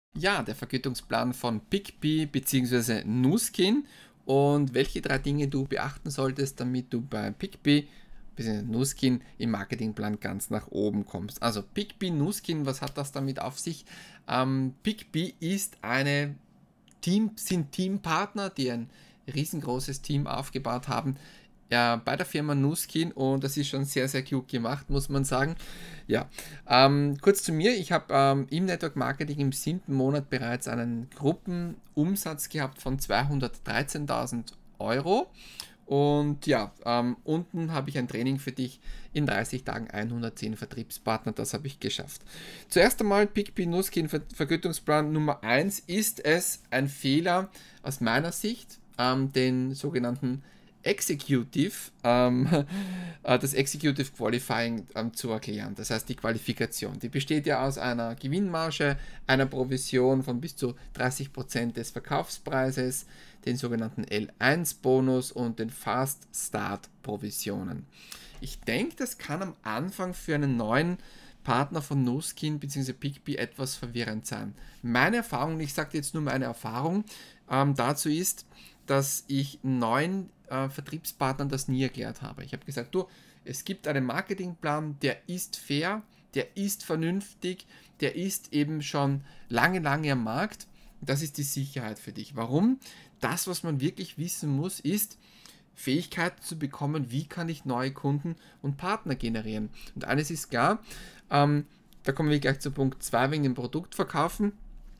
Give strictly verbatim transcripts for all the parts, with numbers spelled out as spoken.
Ja, der Vergütungsplan von Picbee bzw. Nu-Skin und welche drei Dinge du beachten solltest, damit du bei Picbee bzw. Nu-Skin im Marketingplan ganz nach oben kommst. Also Picbee, Nu-Skin, was hat das damit auf sich? Ähm, Picbee ist eine Team, sind Teampartner, die ein riesengroßes Team aufgebaut haben, ja, bei der Firma Nu-Skin, und das ist schon sehr, sehr cute gemacht, muss man sagen. Ja, ähm, kurz zu mir. Ich habe ähm, im Network Marketing im siebten Monat bereits einen Gruppenumsatz gehabt von zweihundertdreizehntausend Euro. Und ja, ähm, unten habe ich ein Training für dich in dreißig Tagen, hundertzehn Vertriebspartner, das habe ich geschafft. Zuerst einmal Picbee Nu-Skin Vergütungsplan Nummer eins. Ist es ein Fehler aus meiner Sicht, ähm, den sogenannten Executive, ähm, das Executive Qualifying ähm, zu erklären. Das heißt die Qualifikation. Die besteht ja aus einer Gewinnmarge, einer Provision von bis zu dreißig Prozent des Verkaufspreises, den sogenannten L eins Bonus und den Fast Start Provisionen. Ich denke, das kann am Anfang für einen neuen Partner von Nu-Skin bzw. Picbee etwas verwirrend sein. Meine Erfahrung, ich sage jetzt nur meine Erfahrung, ähm, dazu ist, dass ich neuen äh, Vertriebspartnern das nie erklärt habe. Ich habe gesagt, du, es gibt einen Marketingplan, der ist fair, der ist vernünftig, der ist eben schon lange, lange am Markt. Das ist die Sicherheit für dich. Warum? Das, was man wirklich wissen muss, ist, Fähigkeiten zu bekommen, wie kann ich neue Kunden und Partner generieren. Und eines ist klar, ähm, da kommen wir gleich zu Punkt zwei wegen dem Produktverkaufen.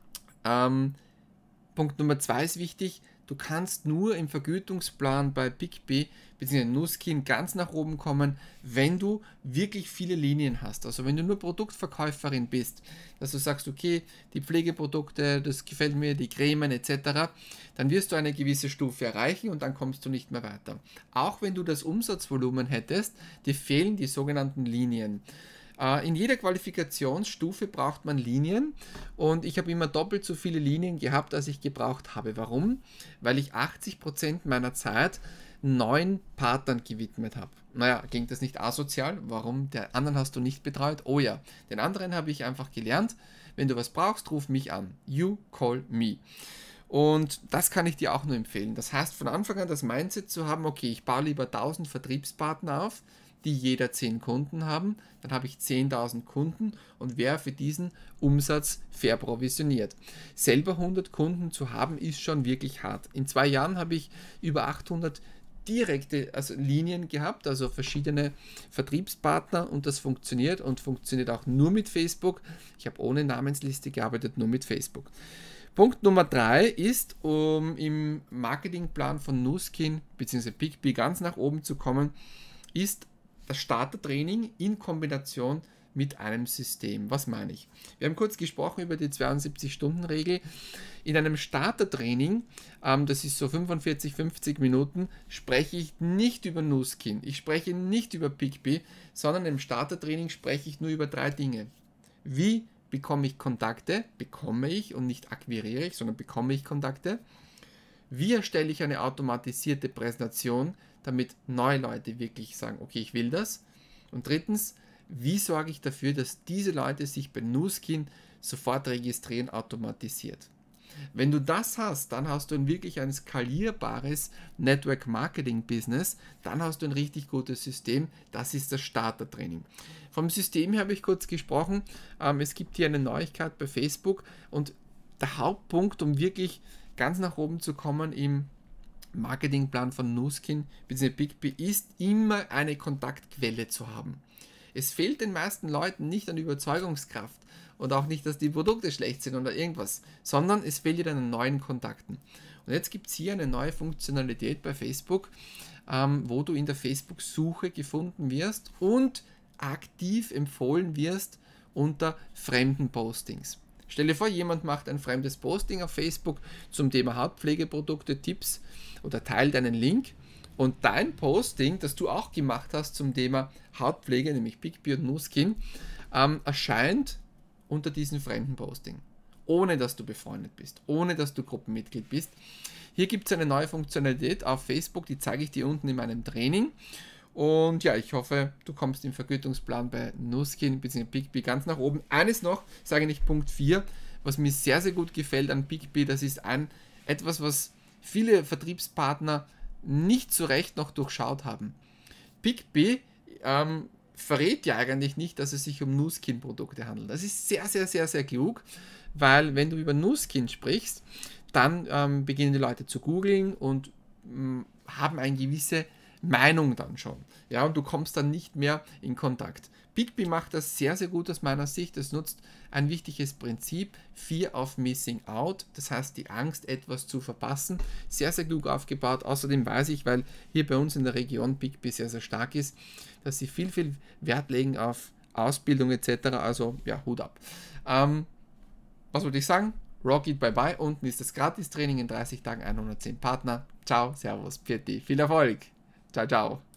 Ähm, Punkt Nummer zwei ist wichtig, du kannst nur im Vergütungsplan bei Picbee bzw. Nu-Skin ganz nach oben kommen, wenn du wirklich viele Linien hast. Also wenn du nur Produktverkäuferin bist, dass du sagst, okay, die Pflegeprodukte, das gefällt mir, die Cremen et cetera, dann wirst du eine gewisse Stufe erreichen und dann kommst du nicht mehr weiter. Auch wenn du das Umsatzvolumen hättest, dir fehlen die sogenannten Linien. In jeder Qualifikationsstufe braucht man Linien und ich habe immer doppelt so viele Linien gehabt, als ich gebraucht habe. Warum? Weil ich achtzig Prozent meiner Zeit neuen Partnern gewidmet habe. Naja, ging das nicht asozial? Warum? Der anderen hast du nicht betreut? Oh ja, den anderen habe ich einfach gelernt. Wenn du was brauchst, ruf mich an. You call me. Und das kann ich dir auch nur empfehlen. Das heißt, von Anfang an das Mindset zu haben, okay, ich baue lieber tausend Vertriebspartner auf, die jeder zehn Kunden haben, dann habe ich zehntausend Kunden und wäre für diesen Umsatz fair provisioniert. Selber hundert Kunden zu haben, ist schon wirklich hart. In zwei Jahren habe ich über achthundert direkte also Linien gehabt, also verschiedene Vertriebspartner, und das funktioniert und funktioniert auch nur mit Facebook. Ich habe ohne Namensliste gearbeitet, nur mit Facebook. Punkt Nummer drei ist, um im Marketingplan von Nu-Skin bzw. Picbee ganz nach oben zu kommen, ist das Startertraining in Kombination mit einem System. Was meine ich? Wir haben kurz gesprochen über die zweiundsiebzig-Stunden-Regel. In einem Startertraining, ähm, das ist so fünfundvierzig, fünfzig Minuten, spreche ich nicht über Nu-Skin. Ich spreche nicht über Picbee, sondern im Startertraining spreche ich nur über drei Dinge. Wie bekomme ich Kontakte? Bekomme ich und nicht akquiriere ich, sondern bekomme ich Kontakte? Wie erstelle ich eine automatisierte Präsentation, damit neue Leute wirklich sagen, okay, ich will das? Und drittens, wie sorge ich dafür, dass diese Leute sich bei Nu-Skin sofort registrieren, automatisiert? Wenn du das hast, dann hast du ein wirklich ein skalierbares Network Marketing Business, dann hast du ein richtig gutes System, das ist das Startertraining. Vom System her habe ich kurz gesprochen, ähm, es gibt hier eine Neuigkeit bei Facebook und der Hauptpunkt, um wirklich ganz nach oben zu kommen im Marketingplan von Nu-Skin bzw. Picbee, ist immer eine Kontaktquelle zu haben. Es fehlt den meisten Leuten nicht an Überzeugungskraft und auch nicht, dass die Produkte schlecht sind oder irgendwas, sondern es fehlt an neuen Kontakten. Und jetzt gibt es hier eine neue Funktionalität bei Facebook, ähm, wo du in der Facebook-Suche gefunden wirst und aktiv empfohlen wirst unter fremden Postings. Stell dir vor, jemand macht ein fremdes Posting auf Facebook zum Thema Hautpflegeprodukte, Tipps oder teilt einen Link und dein Posting, das du auch gemacht hast zum Thema Hautpflege, nämlich Picbee und Nu-Skin, ähm, erscheint unter diesem fremden Posting, ohne dass du befreundet bist, ohne dass du Gruppenmitglied bist. Hier gibt es eine neue Funktionalität auf Facebook, die zeige ich dir unten in meinem Training. Und ja, ich hoffe, du kommst im Vergütungsplan bei Nu-Skin bzw. Picbee ganz nach oben. Eines noch, sage ich nicht Punkt vier, was mir sehr, sehr gut gefällt an Picpay, das ist ein, etwas, was viele Vertriebspartner nicht so recht noch durchschaut haben. Picpay ähm, verrät ja eigentlich nicht, dass es sich um Nu Skin Produkte handelt. Das ist sehr, sehr, sehr, sehr klug, weil wenn du über Nu Skin sprichst, dann ähm, beginnen die Leute zu googeln und mh, haben eine gewisse Meinung dann schon. Ja, und du kommst dann nicht mehr in Kontakt. Picpay macht das sehr, sehr gut aus meiner Sicht. Es nutzt ein wichtiges Prinzip, Fear of Missing Out, das heißt die Angst, etwas zu verpassen. Sehr, sehr klug aufgebaut. Außerdem weiß ich, weil hier bei uns in der Region Picpay sehr, sehr stark ist, dass sie viel, viel Wert legen auf Ausbildung et cetera. Also ja, Hut ab. Ähm, was wollte ich sagen? Rocket, bye bye. Unten ist das Gratis-Training in dreißig Tagen, hundertzehn Partner. Ciao, Servus, Pfiat, viel Erfolg. Ciao, ciao.